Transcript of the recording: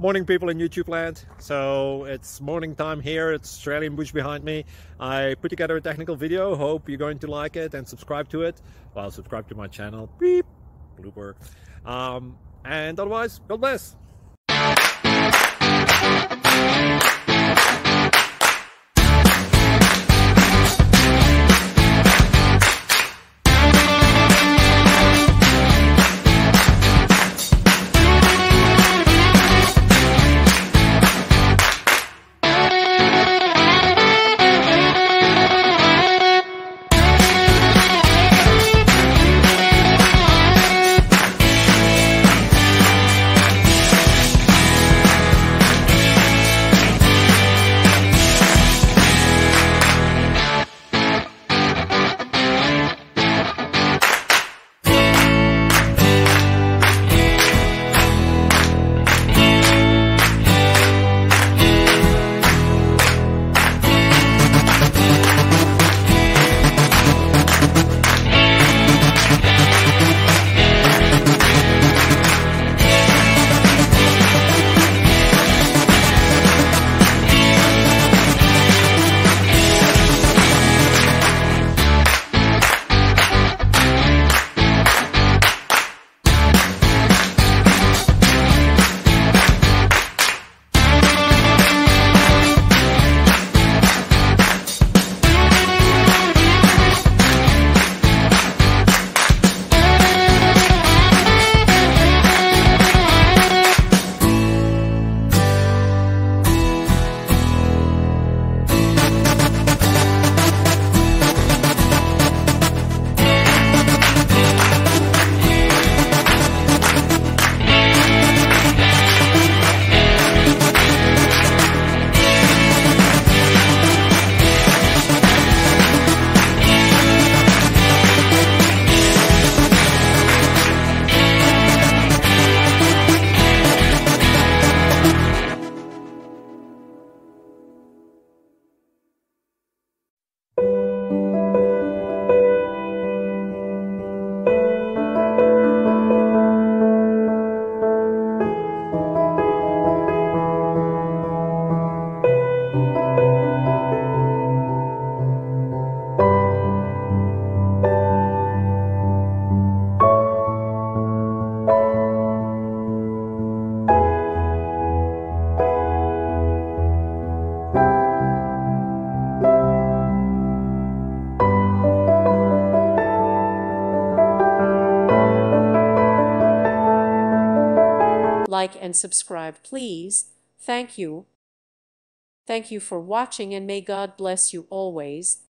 Morning, people in YouTube land. So it's morning time here. It's Australian bush behind me. I put together a technical video. Hope you're going to like it and subscribe to it. Well, subscribe to my channel. Beep. Blooper. And otherwise, God bless. Like and subscribe, please. Thank you. Thank you for watching, and may God bless you always.